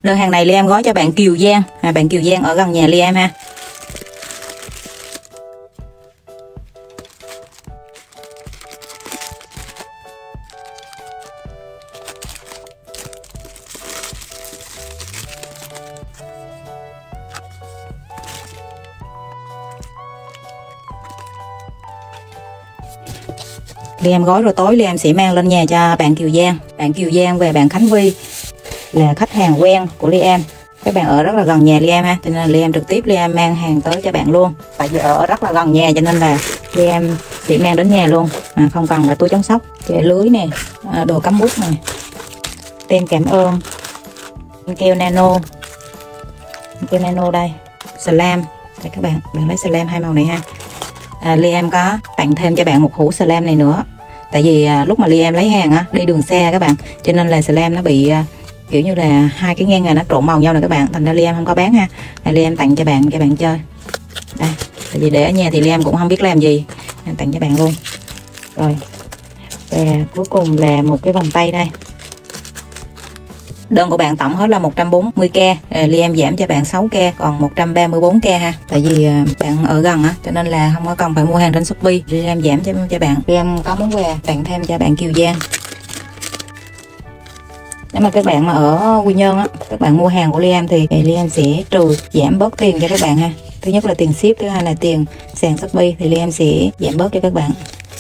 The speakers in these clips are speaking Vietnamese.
Đơn hàng này Liam gói cho bạn Kiều Giang, bạn Kiều Giang ở gần nhà Liam ha. Liam gói rồi tối Liam sẽ mang lên nhà cho bạn Kiều Giang. Bạn Kiều Giang về bạn Khánh Vi là khách hàng quen của Liam. Các bạn ở rất là gần nhà Liam ha, cho nên Liam trực tiếp Liam mang hàng tới cho bạn luôn. Tại vì ở rất là gần nhà cho nên là Liam sẽ mang đến nhà luôn, không cần là túi chống sốc, kệ lưới nè, đồ cắm bút nè, tem cảm ơn, keo nano đây, slam. Đây các bạn lấy slam hai màu này ha. Liam có tặng thêm cho bạn một hũ slam này nữa. Tại vì lúc mà Liam lấy hàng á, đi đường xe các bạn, cho nên là slam nó bị kiểu như là hai cái ngang này nó trộn màu nhau này các bạn, thành ra Liam không có bán ha. Liam tặng cho bạn chơi. Đây, tại vì để ở nhà thì Liam cũng không biết làm gì, tặng cho bạn luôn. Rồi, và cuối cùng là một cái vòng tay đây. Đơn của bạn tổng hết là 140k, Liam giảm cho bạn 6k còn 134k ha. Tại vì bạn ở gần á, cho nên là không có cần phải mua hàng trên Shopee, Liam giảm cho bạn. Liam có món quà tặng thêm cho bạn Kiều Giang. Nếu mà các bạn mà ở Quy Nhơn á, các bạn mua hàng của Liam thì Liam sẽ giảm bớt tiền cho các bạn ha. Thứ nhất là tiền ship, thứ hai là tiền sàn Shopee thì Liam sẽ giảm bớt cho các bạn.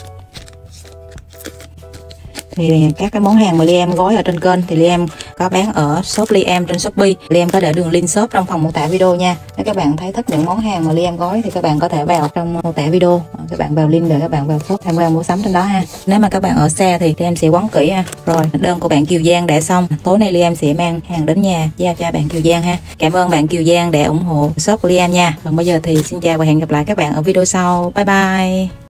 Thì các cái món hàng mà Liam gói ở trên kênh thì Liam có bán ở shop Liam trên Shopee. Liam có để đường link shop trong phần mô tả video nha. Nếu các bạn thấy thích những món hàng mà Liam gói thì các bạn có thể vào trong mô tả video, các bạn vào link rồi các bạn vào shop tham quan mua sắm trên đó ha. Nếu mà các bạn ở xa thì Liam sẽ quấn kỹ ha. Rồi, đơn của bạn Kiều Giang đã xong. Tối nay Liam sẽ mang hàng đến nhà giao cho bạn Kiều Giang ha. Cảm ơn bạn Kiều Giang đã ủng hộ shop của Liam nha. Còn bây giờ thì xin chào và hẹn gặp lại các bạn ở video sau. Bye bye.